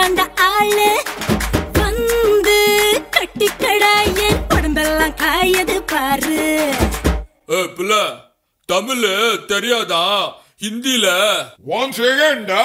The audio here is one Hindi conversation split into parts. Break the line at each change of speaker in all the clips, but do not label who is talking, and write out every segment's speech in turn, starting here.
தாண்ட ஆளு வந்து கட்டிக்கடாய உடம்பெல்லாம் காயது பாரு.
புள்ள தமிழ் தெரியாதா? ஹிந்தில
ஒன் செகண்டா.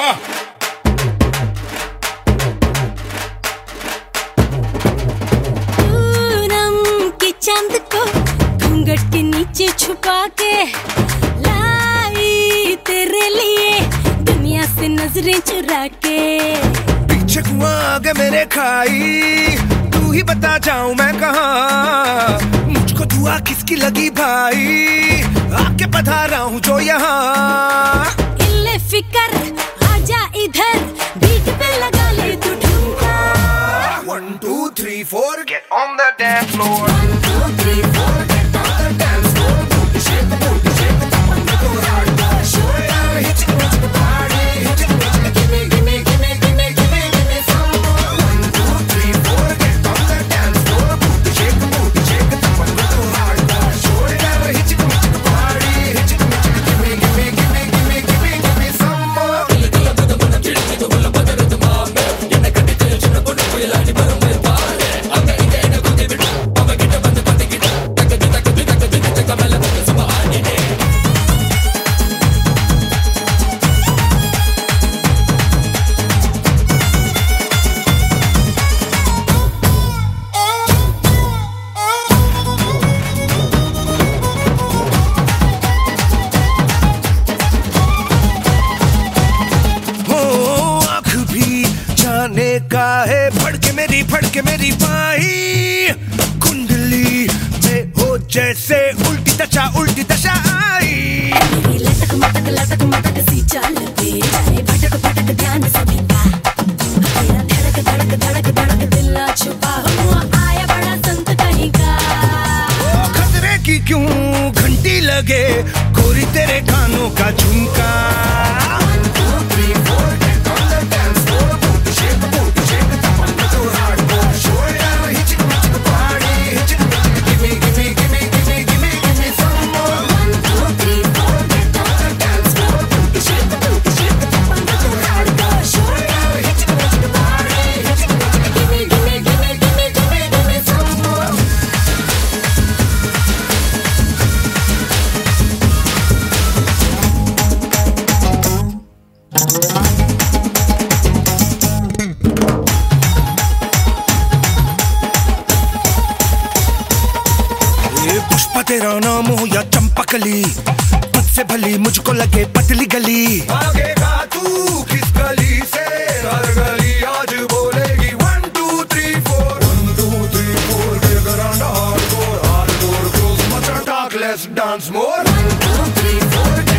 पूनम की चांद को घूंघट के नीचे छुपा के लाई तेरे लिए दुनिया से नजरें चुरा के.
पीछे कुआं आगे मेरे खाई, तू ही बता जाऊं मैं कहाँ. मुझको दुआ किसकी लगी भाई, आके पधारा हूँ जो यहाँ.
इल्ले फिकर आजा इधर, बीट पे लगा ले तू ठुमका.
1 2 3 4 get on the dance floor.
1 2 3 4 get on the dance floor. Shake the booty, shake the bum, go hard, go shoulder, hit it, hit the party, hit it, give me, give me, give me, give me, give me, give me some more.
1 2 3 4 get on the dance floor. Shake the booty, shake the bum, go hard, go shoulder, hit it, hit the party, hit it, give me, give me, give me, give me, give me, give me some more. का है फड़के मेरी बाही, कुंडली में हो जैसे उल्टी दशा आई.
मेरी लटक मटक सी चाल पे जाए भटक भटक ध्यान सभी का. तेरा धड़क दिल ना छुपा हुआ आया बड़ा संत कहीं का.
खतरे की क्यों घंटी लगे गोरी तेरे कानों का झुमका.
1 2 3 4
get on the dance floor. Shake the booty, shake the bum, go hard, go shoulder, hit it, hit the party, hit it, give me, give me, give me, give me, give me, give me some more.
1 2 3 4 get on the dance floor. Shake the booty, shake the bum, go hard, go shoulder, hit it, hit the party, hit it, give me, give me, give me, give me, give me, give me some more.
Pushpa तेरा नाम हो या चंपकली, पद से भली मुझको लगे पतली गली. भागेगा तू किस गली से, हर गली आज बोलेगी 1 2 3 4. 1 2 3 4 get around hardcore, close, much talk, let's dance more.
1 2 3 4